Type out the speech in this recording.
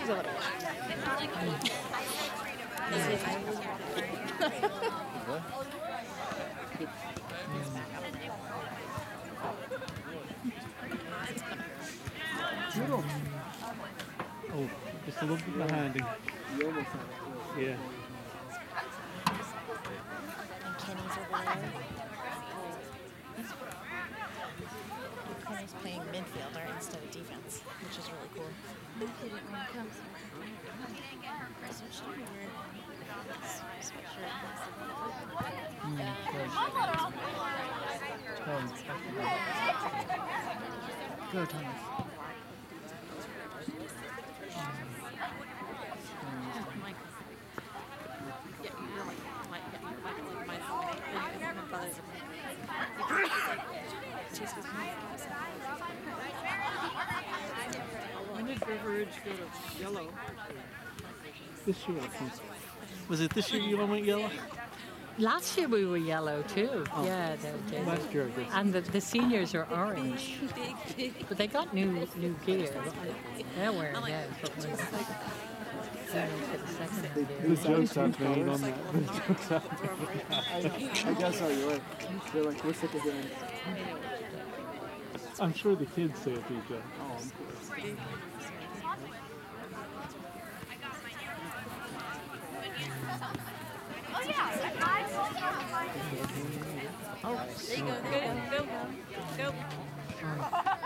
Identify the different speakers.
Speaker 1: Oh, just a little bit behind him. Yeah.
Speaker 2: And Kenny's over there. Kenny's playing midfielder instead of defense, which is really cool.
Speaker 1: Go, Thomas.
Speaker 3: When did Beveridge go to yellow?
Speaker 1: This year, I think. Was it this year you went yellow?
Speaker 4: Last year we were yellow too.
Speaker 1: Oh.
Speaker 4: Yeah,
Speaker 1: Last year, I guess.
Speaker 4: and the seniors are orange. But they got new gear. They're wearing theirs. But when
Speaker 1: The joke's not made on that. The joke's not made.
Speaker 5: I guess so, you're right. They're like, we're sick of doing it.
Speaker 1: I'm sure the kids say it to each other.
Speaker 5: Oh, of course.
Speaker 3: Oh, there you go. Go.